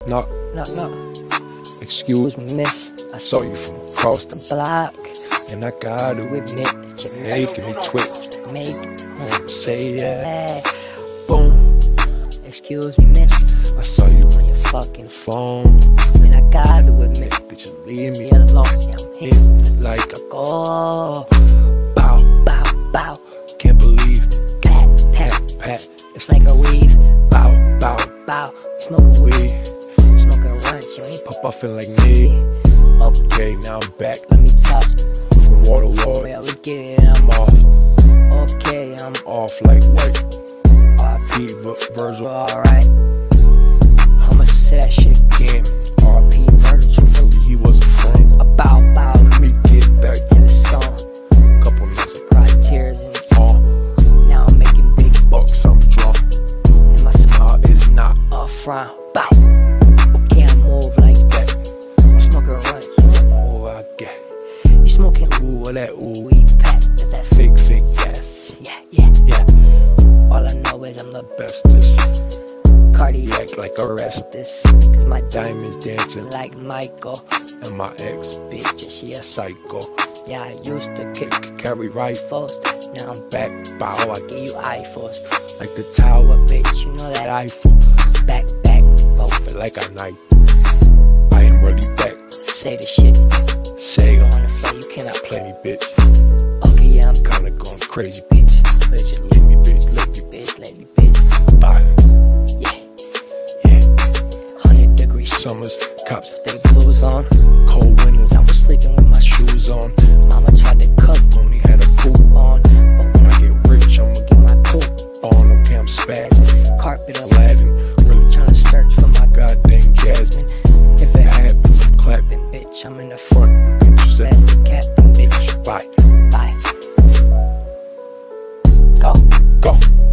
Knock. Knock, knock. Excuse me, Miss, I saw you from across the block. and I gotta Admit that you're making me twitch. make Say that. mad. Boom. Excuse me, miss, I saw you on your fucking phone. phone. I gotta admit, Bitch, you leave me me alone. Yeah, I'm here. hit like a Go. bow. Bow, bow. Can't believe Pat, pat. pat. It's like a weave. Bow, bow. Bow. Smoking weed. We Smoking runs. You ain't pop off feeling like me. Okay, now I'm back Let me talk. from wall to wall. Yeah, we get it. I'm I'm off, okay. I'm off like what? RP. Virgil Alright. I'ma say that shit again. again. RP Virgil. He was a friend. About, Let me get back to the song. couple minutes. Cried tears All and now I'm making big bucks, I'm drunk. in my smile. Is not Up front. Bow. Okay, I move like that. Smoking runs. all I get. You smoking Ooh, what that ooh. weed pack. That Fake gas. yeah, yeah. Yeah, All I know is I'm the bestest. cardiac Like a rest. this. Cause my Diamonds dancing. like Michael. And my ex Bitch, she a psycho. yeah, I used to kick Carry rifle. first. Now I'm Back bow. I give you eyefuls. like the tower. Bitch, you know that Rifle. back, both. Feel like a knife. I am really back. Say the shit. Say Go on the floor, you cannot play me, bitch. Okay, yeah, I'm Kinda going crazy. bitch. Bitch, you Let me, bitch. Let me, bitch, lady, bitch. bye. Yeah, Yeah. 100 degrees. Summers, cops, They blues on. cold winters. I was sleeping with my Shoes on. mama tried to cook Only had a coupe. on, but when When I get rich, I'ma I get my poop, on. Okay, I'm spazzing. carpet up, Aladdin. Really trying to search for my goddamn Jasmine. If it Happens, I'm clapping. bitch, I'm in the front. Interested. That's the captain, bitch. Bye. Bye. Go. Go.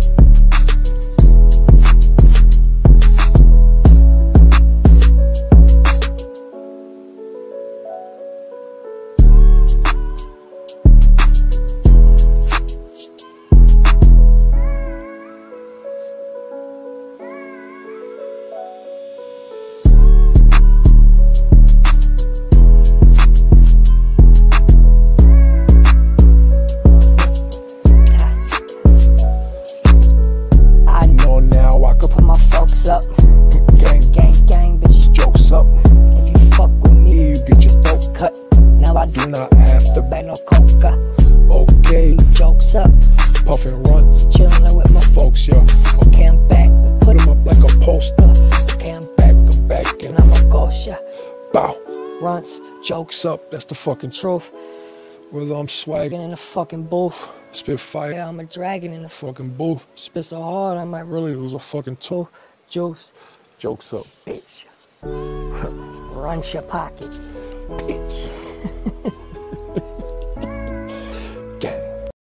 I Know now I could put my folks up. gang Gang, bitch. jokes up. If you fuck with me, You get your throat cut. Now I Do do not have to bang no coca. okay. Jokes up. Puffin' runs. Chillin' with my Folks, yo. okay, I'm back. Put 'em up like a poster. Okay, I'm back. I'm back And and I'm a ghost, yeah. bow. Runts, jokes, Jokes up. That's the fucking truth. truth. Whether I'm swagging, Getting in the fucking booth. spit fire, Yeah, I'm a dragon in the fucking booth. spit so hard I might Really, it was a fucking tool. juice. Jokes up. Bitch. Run your pockets. Bitch.